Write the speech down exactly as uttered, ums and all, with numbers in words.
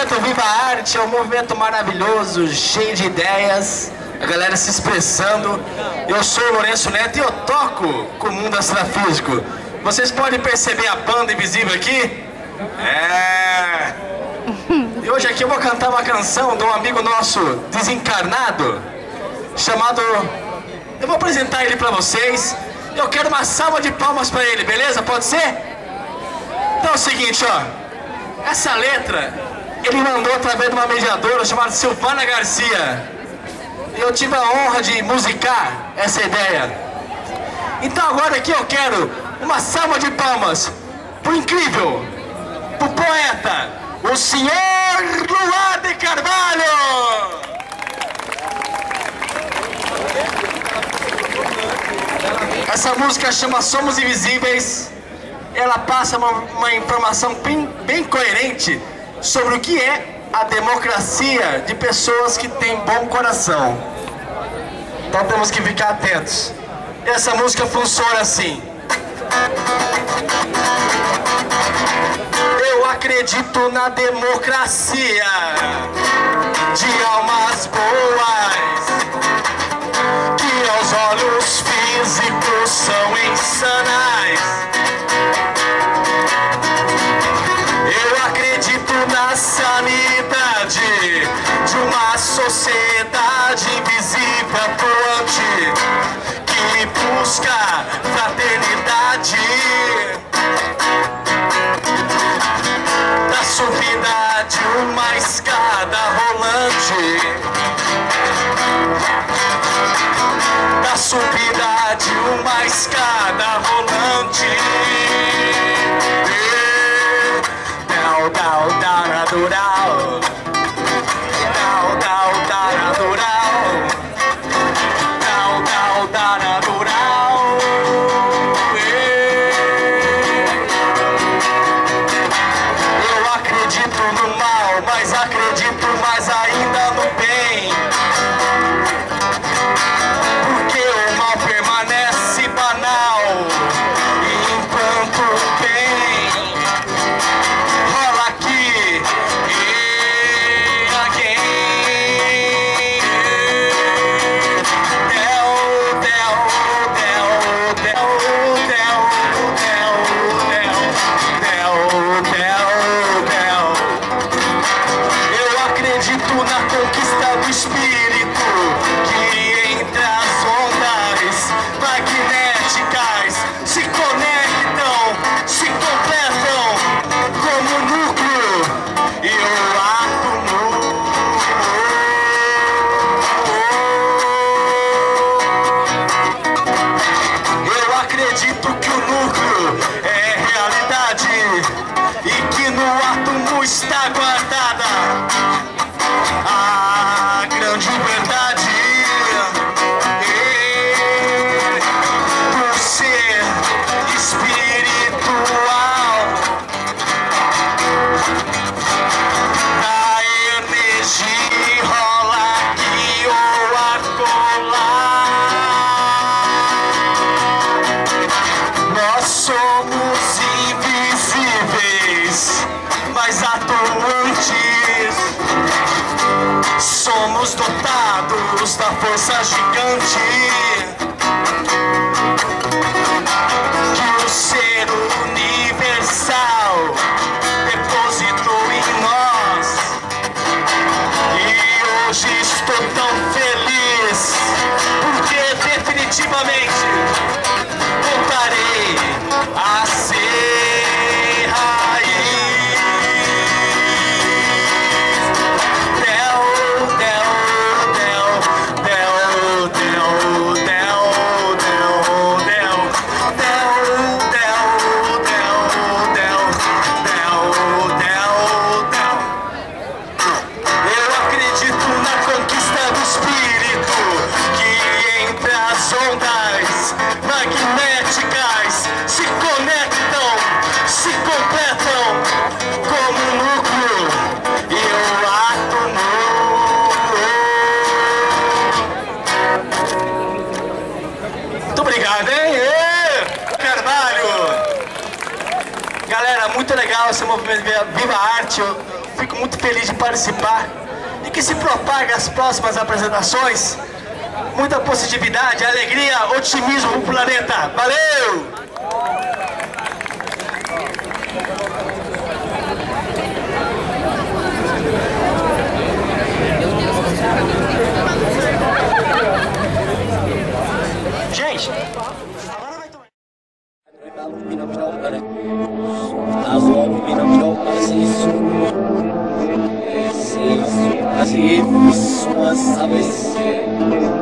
movimento Viva a Arte é um movimento maravilhoso, cheio de ideias, a galera se expressando. Eu sou o Lourenço Neto e eu toco com o mundo astrafísico. Vocês podem perceber a banda invisível aqui? É... E hoje aqui eu vou cantar uma canção de um amigo nosso desencarnado, chamado... Eu vou apresentar ele pra vocês. Eu quero uma salva de palmas pra ele, beleza? Pode ser? Então é o seguinte, ó. Essa letra, ele mandou através de uma mediadora chamada Silvana Garcia. E eu tive a honra de musicar essa ideia. Então agora aqui eu quero uma salva de palmas pro incrível, pro poeta, o senhor Luar de Carvalho! Essa música chama Somos Invisíveis. Ela passa uma, uma informação bem, bem coerente sobre o que é a democracia de pessoas que têm bom coração. Então temos que ficar atentos. Essa música funciona assim. Eu acredito na democracia de almas boas, que aos olhos físicos são insanas. Eu acredito na sanidade de uma sociedade invisível atuante que busca fraternidade. Da subida de uma escada rolante, da subida de uma escada rolante. Down, down, down, natural. Down, down, down, natural. Down, down, down, natural. Eu acredito no mal, mas acredito mais ainda no bem. Porque o mal permanece banal, enquanto o bem rola aqui e again. Del, del, del, del, del, del, del, del, del. Eu acredito na conquista do espírito, que entre as ondas magnéticas se conectam, se completam como núcleo e o átomo. Eu acredito que o núcleo é realidade e que no átomo está guardada a grande verdade. E por ser espiritual, a energia rola aqui ou acolá. Nós somos invisíveis, mas atuantes. Somos dotados da força gigante que o ser universal depositou em nós. E hoje estou tão feliz, porque definitivamente voltarei a ser raiz. Del, del, del, del, del, del, del, del, del, del, del, del, del, del. Eu acredito na conquista do espírito, que entre as ondas magnéticas se conectam, se completam como núcleo e o átomo. Muito obrigado, hein? Ê, Carvalho! Galera, muito legal esse movimento Viva a Arte. fico muito feliz de participar e que se propague as próximas apresentações. Muita positividade, alegria, otimismo pro planeta. Valeu! Gente, agora vai tomar. Así, así,